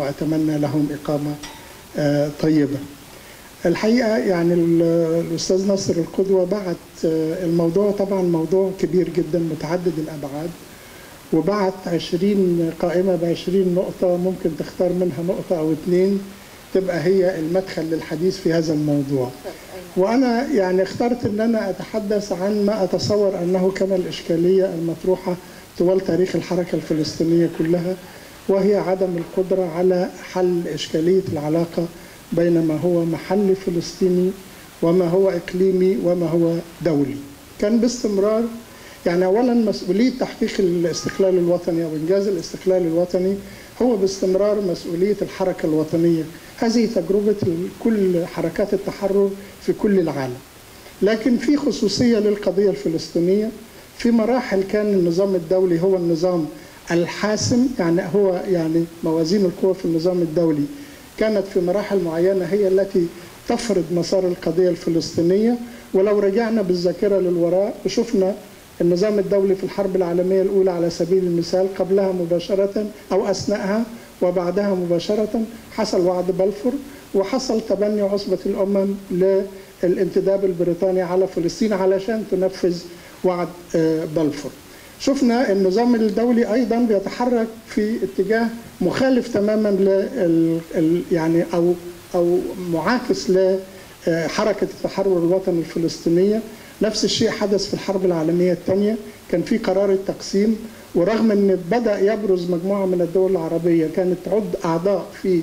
وأتمنى لهم إقامة طيبة. الحقيقة يعني الأستاذ ناصر القدوة بعت الموضوع، طبعا موضوع كبير جدا متعدد الأبعاد، وبعت 20 قائمة ب20 نقطة، ممكن تختار منها نقطة أو 2 تبقى هي المدخل للحديث في هذا الموضوع. وأنا يعني اخترت أن أنا أتحدث عن ما أتصور أنه كان الإشكالية المطروحة طوال تاريخ الحركة الفلسطينية كلها، وهي عدم القدرة على حل إشكالية العلاقة بين ما هو محلي فلسطيني وما هو إقليمي وما هو دولي. كان باستمرار يعني أولا مسؤولية تحقيق الاستقلال الوطني أو إنجاز الاستقلال الوطني هو باستمرار مسؤولية الحركة الوطنية. هذه تجربة كل حركات التحرر في كل العالم، لكن في خصوصية للقضية الفلسطينية. في مراحل كان النظام الدولي هو النظام الحاسم، يعني هو يعني موازين القوى في النظام الدولي كانت في مراحل معينة هي التي تفرض مسار القضية الفلسطينية. ولو رجعنا بالذاكرة للوراء وشفنا النظام الدولي في الحرب العالمية الأولى على سبيل المثال، قبلها مباشرة أو أثناءها وبعدها مباشرة حصل وعد بلفور، وحصل تبني عصبة الأمم للانتداب البريطاني على فلسطين علشان تنفذ وعد بلفور. شفنا النظام الدولي أيضا بيتحرك في اتجاه مخالف تماما يعني أو معاكس لحركة التحرر الوطني الفلسطينية. نفس الشيء حدث في الحرب العالمية الثانية، كان في قرار التقسيم، ورغم أن بدأ يبرز مجموعة من الدول العربية كانت تعد أعضاء في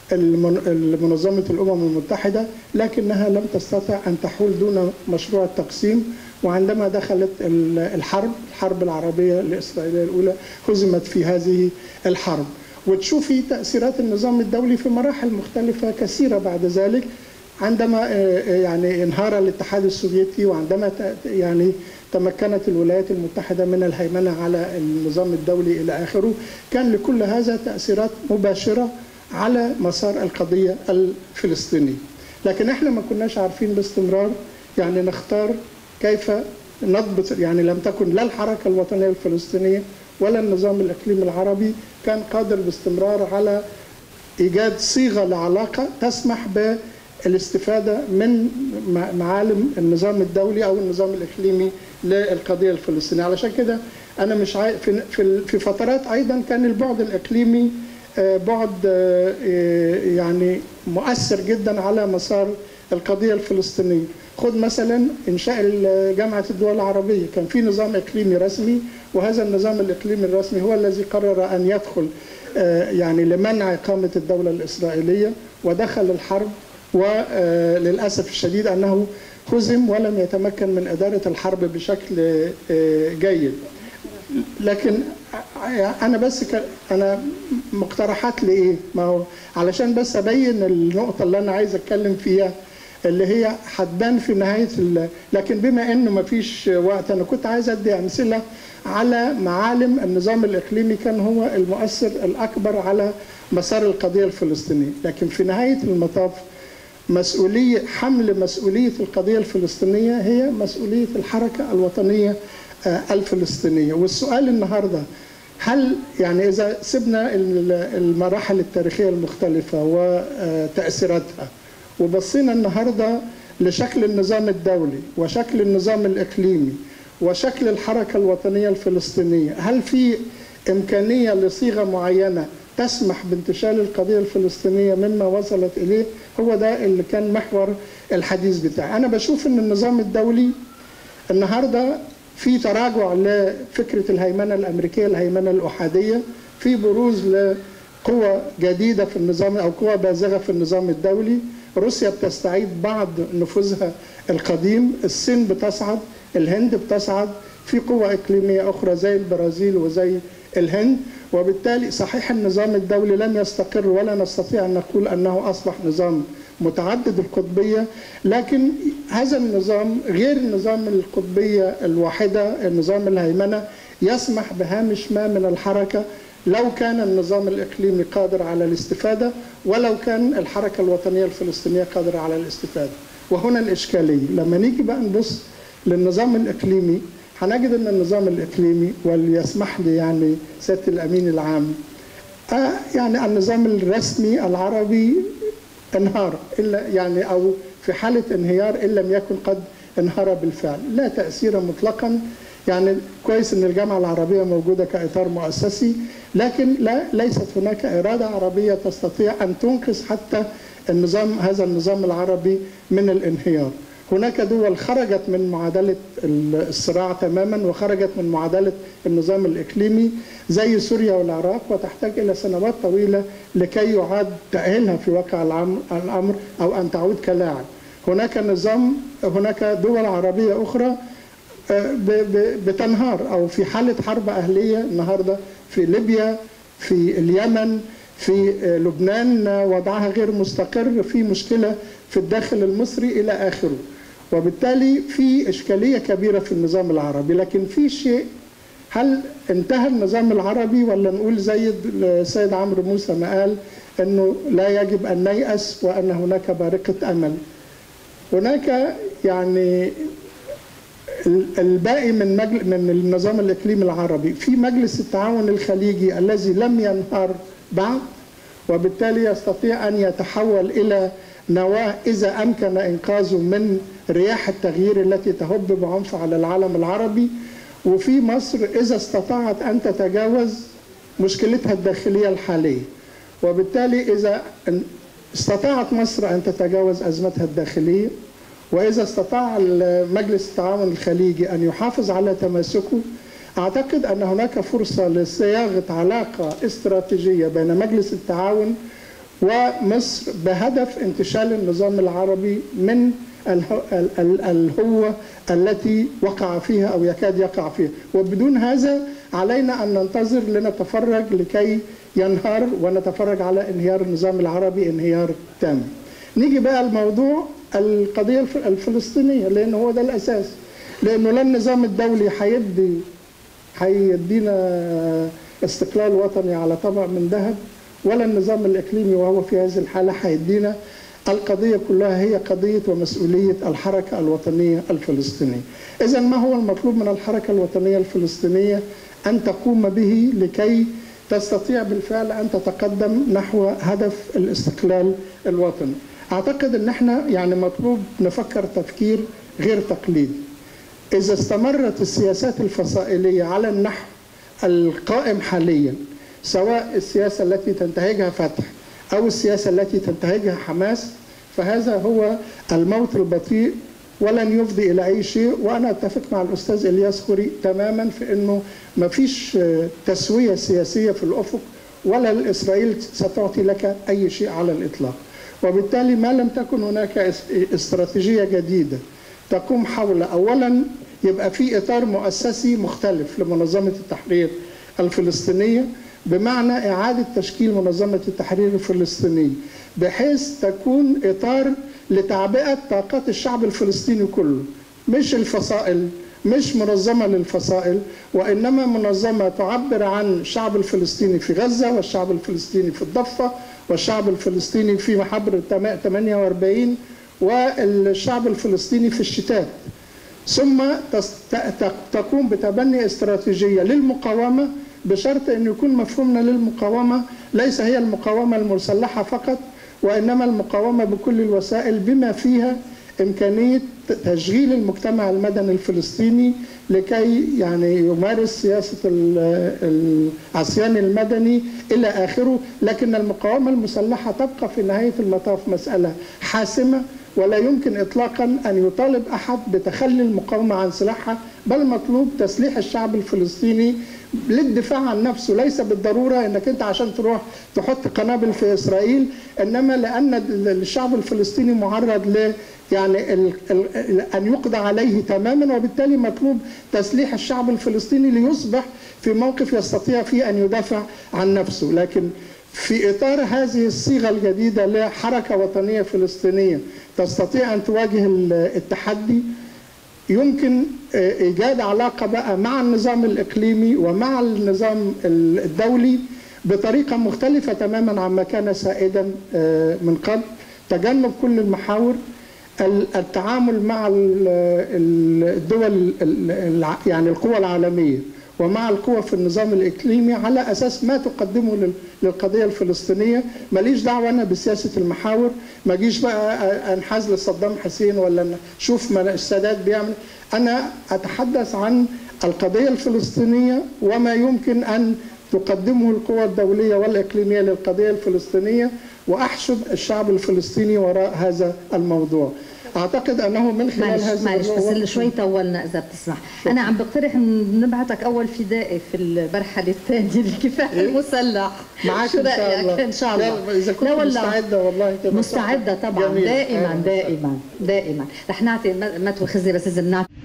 منظمة الأمم المتحدة، لكنها لم تستطع أن تحول دون مشروع التقسيم. وعندما دخلت الحرب العربية الإسرائيلية الأولى هزمت في هذه الحرب. وتشوفي تأثيرات النظام الدولي في مراحل مختلفة كثيرة بعد ذلك، عندما يعني انهار الاتحاد السوفيتي، وعندما يعني تمكنت الولايات المتحدة من الهيمنة على النظام الدولي إلى آخره، كان لكل هذا تأثيرات مباشرة على مسار القضية الفلسطينية. لكن احنا ما كناش عارفين باستمرار يعني نختار كيف نضبط، يعني لم تكن لا الحركة الوطنية الفلسطينية ولا النظام الإقليمي العربي كان قادر باستمرار على إيجاد صيغة لعلاقة تسمح بالاستفادة من معالم النظام الدولي أو النظام الإقليمي للقضية الفلسطينية. علشان كده أنا مش في فترات أيضا كان البعد الإقليمي بعد يعني مؤثر جدا على مسار القضية الفلسطينية. خذ مثلا إنشاء جامعة الدول العربية، كان في نظام إقليمي رسمي، وهذا النظام الإقليمي الرسمي هو الذي قرر أن يدخل يعني لمنع إقامة الدولة الإسرائيلية، ودخل الحرب، وللأسف الشديد أنه هزم ولم يتمكن من إدارة الحرب بشكل جيد. لكن أنا مقترحات لإيه؟ ما هو علشان بس أبين النقطة اللي أنا عايز أتكلم فيها اللي هي هتبان في نهاية لكن بما إنه ما فيش وقت أنا كنت عايز أدي أمثلة على معالم النظام الإقليمي كان هو المؤثر الأكبر على مسار القضية الفلسطينية. لكن في نهاية المطاف حمل مسؤولية القضية الفلسطينية هي مسؤولية الحركة الوطنية الفلسطينية. والسؤال النهاردة هل يعني إذا سبنا المراحل التاريخية المختلفة وتأثيراتها وبصينا النهاردة لشكل النظام الدولي وشكل النظام الإقليمي وشكل الحركة الوطنية الفلسطينية، هل في إمكانية لصيغة معينة تسمح بانتشال القضية الفلسطينية مما وصلت إليه؟ هو ده اللي كان محور الحديث بتاعي. أنا بشوف أن النظام الدولي النهاردة في تراجع لفكرة الهيمنة الأمريكية، الهيمنة الأحادية، في بروز لقوى جديدة في النظام أو قوى بازغة في النظام الدولي. روسيا بتستعيد بعض نفوذها القديم، الصين بتصعد، الهند بتصعد، في قوى إقليمية أخرى زي البرازيل وزي الهند. وبالتالي صحيح النظام الدولي لم يستقر ولا نستطيع أن نقول أنه أصبح نظام متعدد القطبية، لكن هذا النظام غير النظام القطبية الواحدة، النظام الهيمنة يسمح بهامش ما من الحركة لو كان النظام الإقليمي قادر على الاستفادة ولو كان الحركة الوطنية الفلسطينية قادرة على الاستفادة. وهنا الإشكالية لما نيجي بقى نبص للنظام الإقليمي هنجد أن النظام الإقليمي، وليسمح لي يعني سيادة الأمين العام يعني النظام الرسمي العربي انهار، إلا يعني أو في حالة انهيار إن لم يكن قد انهار بالفعل، لا تأثير مطلقا. يعني كويس أن الجامعة العربية موجودة كإطار مؤسسي، لكن ليست هناك إرادة عربية تستطيع أن تنقذ حتى هذا النظام العربي من الانهيار. هناك دول خرجت من معادلة الصراع تماما، وخرجت من معادلة النظام الإقليمي زي سوريا والعراق، وتحتاج إلى سنوات طويلة لكي يعاد تأهيلها في واقع الأمر أو أن تعود كلاعب. هناك دول عربية أخرى بتنهار أو في حالة حرب أهلية النهاردة، في ليبيا، في اليمن، في لبنان وضعها غير مستقر، في مشكلة في الداخل المصري إلى آخره. وبالتالي في إشكالية كبيرة في النظام العربي. لكن في شيء، هل انتهى النظام العربي ولا نقول زي السيد عمرو موسى ما قال أنه لا يجب أن نيأس وأن هناك بارقة أمل؟ هناك يعني الباقي من النظام الإقليمي العربي في مجلس التعاون الخليجي الذي لم ينهار بعد، وبالتالي يستطيع أن يتحول إلى نواة إذا أمكن إنقاذه من رياح التغيير التي تهب بعنف على العالم العربي. وفي مصر إذا استطاعت أن تتجاوز مشكلتها الداخلية الحالية، وبالتالي إذا استطاعت مصر أن تتجاوز أزمتها الداخلية، وإذا استطاع مجلس التعاون الخليجي أن يحافظ على تماسكه، أعتقد أن هناك فرصة لصياغة علاقة استراتيجية بين مجلس التعاون ومصر بهدف انتشال النظام العربي من الهوة التي وقع فيها أو يكاد يقع فيها. وبدون هذا علينا أن ننتظر لنتفرج لكي ينهار، ونتفرج على انهيار النظام العربي انهيار تام. نيجي بقى الموضوع القضية الفلسطينية، لأن هو ده الأساس. لأنه لا النظام الدولي هيدينا استقلال وطني على طبق من ذهب، ولا النظام الإقليمي وهو في هذه الحالة هيدينا. القضية كلها هي قضية ومسؤولية الحركة الوطنية الفلسطينية. إذن ما هو المطلوب من الحركة الوطنية الفلسطينية أن تقوم به لكي تستطيع بالفعل أن تتقدم نحو هدف الاستقلال الوطني؟ أعتقد أن احنا يعني مطلوب نفكر تفكير غير تقليدي. إذا استمرت السياسات الفصائلية على النحو القائم حاليا، سواء السياسة التي تنتهجها فتح أو السياسة التي تنتهجها حماس، فهذا هو الموت البطيء ولن يفضي إلى أي شيء. وأنا أتفق مع الأستاذ إلياس خوري تماما في أنه ما فيش تسوية سياسية في الأفق، ولا إسرائيل ستعطي لك أي شيء على الإطلاق. وبالتالي ما لم تكن هناك استراتيجية جديدة تقوم حول، أولا يبقى في إطار مؤسسي مختلف لمنظمة التحرير الفلسطينية، بمعنى إعادة تشكيل منظمة التحرير الفلسطينية بحيث تكون إطار لتعبئة طاقات الشعب الفلسطيني كله، مش الفصائل، مش منظمة للفصائل، وإنما منظمة تعبر عن الشعب الفلسطيني في غزة، والشعب الفلسطيني في الضفة، والشعب الفلسطيني في محبر 48، والشعب الفلسطيني في الشتات. ثم تقوم بتبني استراتيجية للمقاومة، بشرط أن يكون مفهومنا للمقاومة ليس هي المقاومة المسلحة فقط، وإنما المقاومة بكل الوسائل بما فيها إمكانية تشغيل المجتمع المدني الفلسطيني لكي يعني يمارس سياسة العصيان المدني إلى آخره. لكن المقاومة المسلحة تبقى في نهاية المطاف مسألة حاسمة، ولا يمكن إطلاقا أن يطالب أحد بتخلي المقاومة عن سلاحها، بل مطلوب تسليح الشعب الفلسطيني للدفاع عن نفسه. ليس بالضرورة أنك أنت عشان تروح تحط قنابل في إسرائيل، إنما لأن الشعب الفلسطيني معرض ل يعني أن يقضى عليه تماما، وبالتالي مطلوب تسليح الشعب الفلسطيني ليصبح في موقف يستطيع فيه أن يدافع عن نفسه. لكن في إطار هذه الصيغة الجديدة لحركة وطنية فلسطينية تستطيع أن تواجه التحدي، يمكن إيجاد علاقة بقى مع النظام الإقليمي ومع النظام الدولي بطريقة مختلفة تماما عما كان سائدا من قبل. تجنب كل المحاور، التعامل مع الدول يعني القوى العالمية ومع القوى في النظام الإقليمي على أساس ما تقدمه للقضية الفلسطينية. ماليش دعوة أنا بسياسة المحاور، ما جيش بقى أنحاز لصدام حسين ولا شوف ما السادات بيعمل. أنا أتحدث عن القضية الفلسطينية وما يمكن أن تقدمه القوى الدولية والإقليمية للقضية الفلسطينية، وأحشد الشعب الفلسطيني وراء هذا الموضوع. أعتقد أنه من خلال هذا معلش بس شوي طولنا إذا بتسمح. أنا عم بقترح نبعتك أول فدائي في المرحلة الثانية الكفاح المسلح. معك إن شاء الله. إن شاء الله. إذا كنت مستعدة والله مستعدة طبعا. دائما دائما دائما. رح نعطي ما تواخذني بس إذا بنعطي